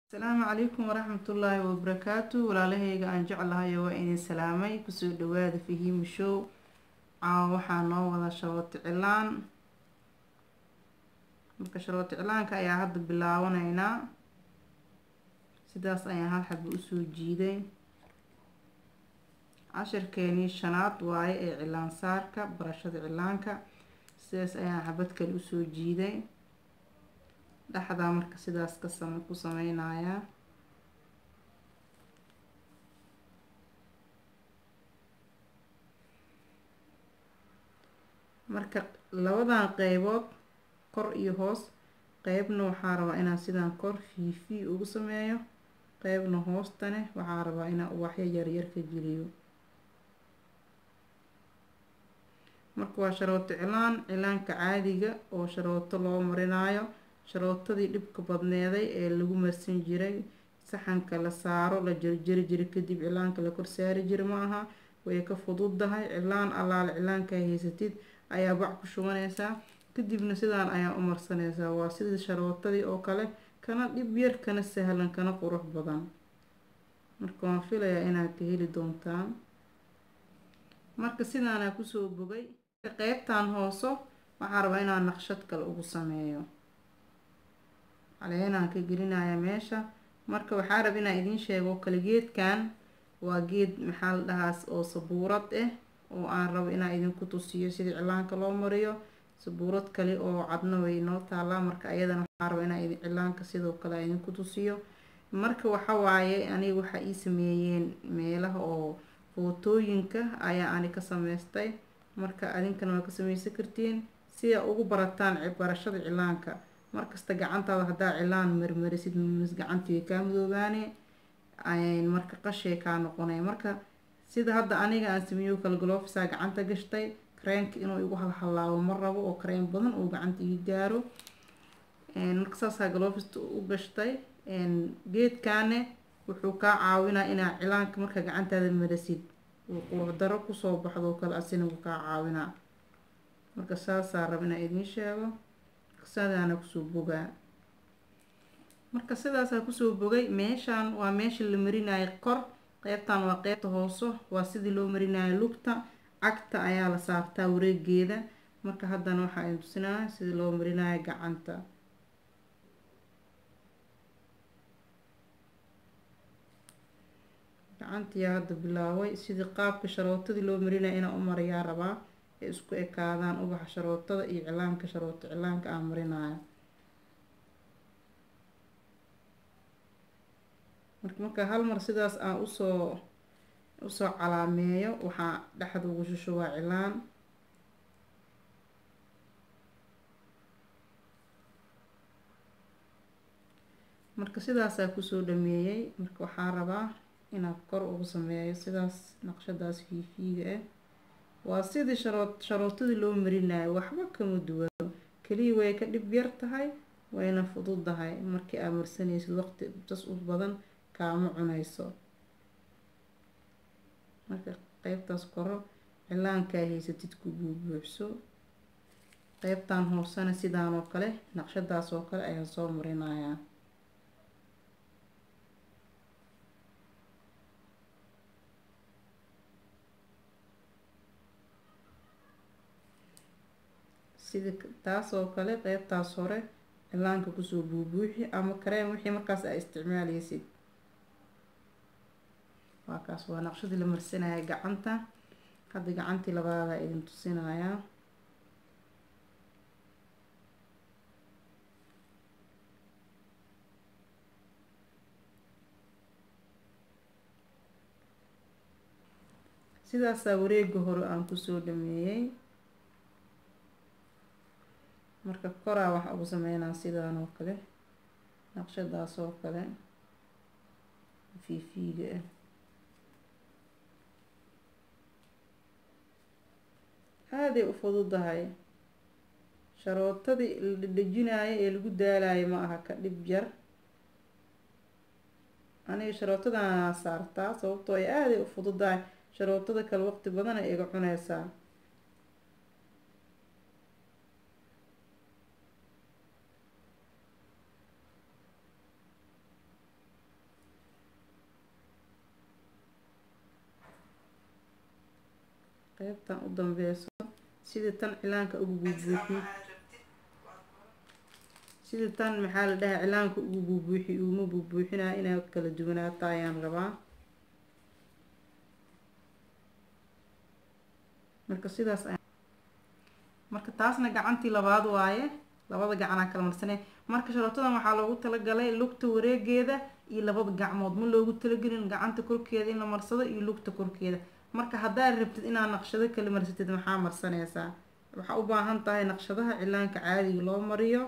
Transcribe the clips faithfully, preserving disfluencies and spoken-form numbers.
Asalaamu calaykum waraxmatullaahi wabarakaatu walaalahayga aan jeclahay waa idin salaamay kusoo dhawaada Fahiim Show. Caawa waxaa noo wada sharooto cilaan. Marka sharooto cilaanka ayaa hadda bilaawanaynaa. Sidaas ayaan hal xabo usoo jiiday. Cashirkeenii shanaad waaye ee cilaan saarka barashada cilaanka. Sidaas ayaan xabad kale usoo jiiday. Dhaxda marka sidaas ka samay ku sameynaya marka labadan qaybood kor iyo hoos qaybna waxaa rabaa inaan sidaan kor fiifi ugu sameeyo qaybna hoostane waxaa rabaa inaan ubaxyo yar yar ka geliyo. Marka waa sharooto cilaan cilaanka caadiga oo sharooto loo marinayo sharootadii dhibka badneeday ee lagu marsan jiray saxanka la saaro la jarjari jiray kadib cilaanka la kor saari jiray ma aha way ka fududahay. Cilaan allaale cilaanka haysatid ayaa bac ku shubanaysaa kadibna sidaan ayaa u marsanaysaa. Waa sidii sharootadii oo kale kana dhib yar kana sahlan kana qurux badan. Marka waan filayaa inaad ka heli doontaan. Marka sidaan aan kusoo bogay qaybtan hooso waxaan rabaa inaan naqshad kale ugu sameeyo. Caleenaan ka gelinayaa meesha. Marka waxaa rabaa inaan idiin sheego kala geedkan waa geed maxaa la dhahaas oo sabuurad ah oo aan rabo inaan idinku tusiyo sida cilaanka loo mariyo. Sabuurad kale oo cadna way noo taalaa marka ayadana waxaan rabaa inaan idin cilaanka sidoo kale idinku tusiyo. Marka waxa waaye aniga waxa ii sameeyeen meelaha oo footooyinka ayaa ani ka sameystay. Marka adinkana waa ka sameysan kartiin si aad ugu barataan barashada cilaanka. Markasta gacantaada hadaa cilaan marmarisid mis gacantii ka madoobaane ay marka qashay ka noqonay. Marka sida hadda aniga aan sameeyo kala gloves gacanta gashtay kreenka inuu igu hal halaabo ma rabo oo kreen badan oo gacanta iga gaaro. Een marka saas gloves u gashtay een geedkaane wuxuu ka caawinaa inaa cilaanka marka gacantaada marisid uu qurux daro ku soo baxdo kala asina uu ka caawinaa. Marka saas aan rabaa inaan idiin sheego sidaan kusoo bogaa. Marka sidaas aan kusoo bogay meeshaan waa meesha la marinayo kor qaybtan waa qaybta hooso waa sidii loo marinayo lugta cagta ayaa la saartaa wareegeeda. Marka haddana waxaa idin tusinayaa sidii loo marinayo gacanta. Gacantii hadda bilaaway sidii qaabka sharootadii loo marinayo inaan u mariyaa rabaa ee isku ekaadaan ubaxa sharootada iyo cilaanka sharooto cilaanka aan marinayo. Marka marka hal mar sidaas aan u soo u soo calaameeyo waxaa dhaxda ugu shubaa cilaan. Marka sidaas aan kusoo dhameeyay marka waxaa rabaa inaan kor ugu sameeyo sidaas naqshadaas fiifiga ah. Waa sidii sharoot sharootadii loo marinayo waxba kama duwano kaliya way ka dhib yar tahay wayna fududahay markii aad marsanaysid waqti tas u badan kaama cunayso. Marka qaybtaas koro cilaanka haysatid ku buubuuxso qaybtan hoosana sidaan oo kale naqshadaas oo kale ayaan soo marinayaa. sida taas oo kale qaybtaas hore cilaanka kusoo buubuuxi ama kareem wixii markaas ay isticmaalaysid. waa kaas waa naqshadii la marsanaya gacanta. Hadda gacantii labaad ayaa idin tusinayaa. sidaas wareega hore aan kusoo dhameeyay. marka koraa waxa ugu sameynaa sidaan oo kale naqshadaas oo kale fiifiga ah. aad ay u fududahay sharootadii la dhajinayo ee lagu daalayo ma aha ka dhib yar. aniga sharootadan saartaa sababtoo ay aad ay u fududahay sharootada kale waqti badan ay iga cunaysaa. qaybtan u dambeyso sida tan cilaanka ugu buubuuxi sida tan maxaa la dhahaa cilaanka ugu buubuuxi uma buubuuxinaa inay kala duwanaato ayaan rabaa. marka sidaas marka taasna gacantii labaad waaye, labada gacanaa kala marsanay. marka sharootadan waxaa loogu talagalay lugta wareegeeda iyo labada gacmood, ma loogu talagelin gacanta korkeeda in la marsado iyo lugta korkeeda. marka haddaad rabtid inaad naqshado kala marsatid maxaa marsanaysaa, waxaa u baahan tahay naqshadaha cilaanka caadiga loo mariyo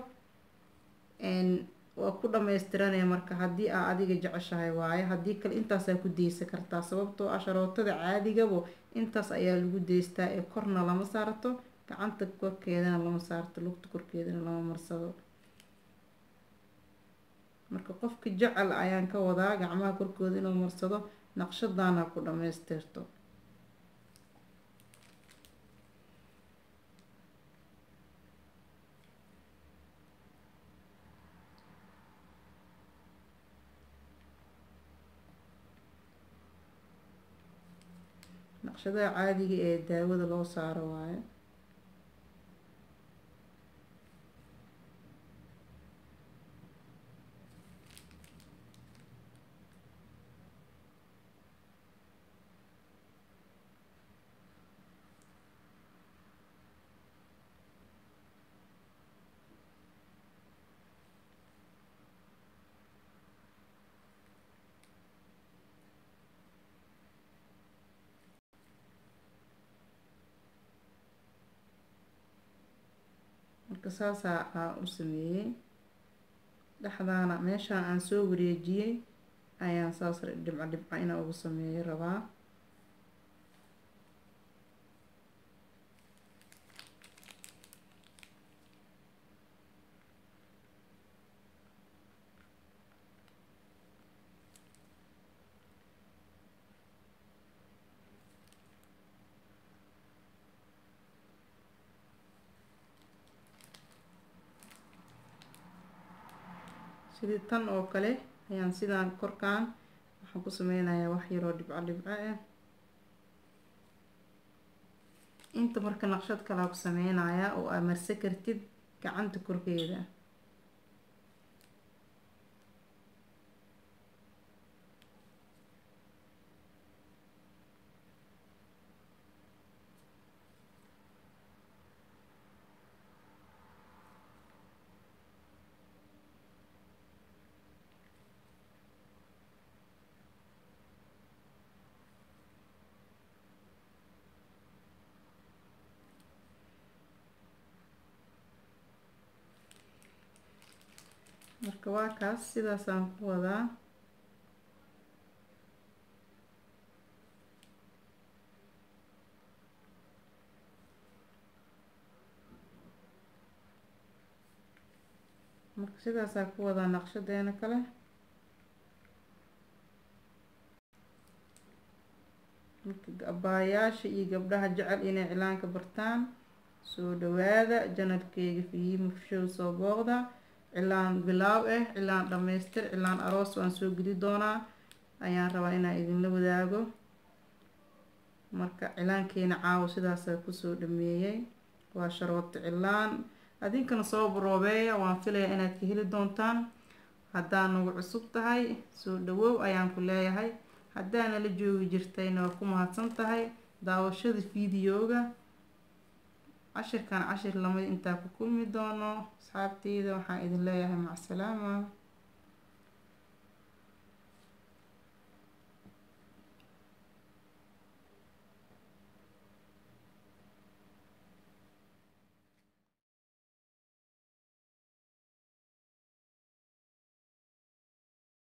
waa ku dhamaystiranaya. marka haddii aa adiga jeceshahay waaye, haddii kale intaasaa ku deysan kartaa, sababtoo ah sharootada caadigabo intaas ayaa lagu deystaa ee korna lama saarto, gacanta korkeedana lama saarto, lugta korkeedana lama marsado. marka qofka jecel ayaan ka wadaa gacmaha korkooda inuu marsado naqshadaana ku dhamaystirto. naqshadaha caadiga ee daawada loo saaro waaye. marka saasaa aan u sameeyey, dhexdaana meeshaan aan soo wareejiyey ayaan saas dhibco dhibco inaan ugu sameeyo rabaa. sidii tan oo kale ayaan sidaan korkaan waxaan ku sameynayaa wax yaroo dhibco dhibco ah. inta marka naqshad kalaa ku sameynayaa oo aad marsa kartid gacanta korkeeda. marka waa kaas sidaasaan ku wadaa. marka sidaasaan ku wadaa naqshadeena kale. marka abaayaasha iyo gabdhaha jecel inay cilaanka bartaan soo dhawaada janalkeyga Fahiima Show soo booqda. cilaan bilaaw ah, cilaan dhamaystir, cilaan aroos waan soo geli doonaa ayaan rabaa inaan idinla wadaago. marka cilaankeena caawo sidaasaa kusoo dhameeyey, waa sharooto cilaan. adinkana soo baroobeeya, waan filayaa inaad ka heli doontaan. haddaa nagu cusub tahay soo dhawow ayaan ku leeyahay, haddaana la joogi jirtayna waa ku mahadsan tahay daawashada fiidiyooga. cashirkan cashir lamid intaa ku kulmi doono asxaabteyda waxaan idin leeyahay mac salaama.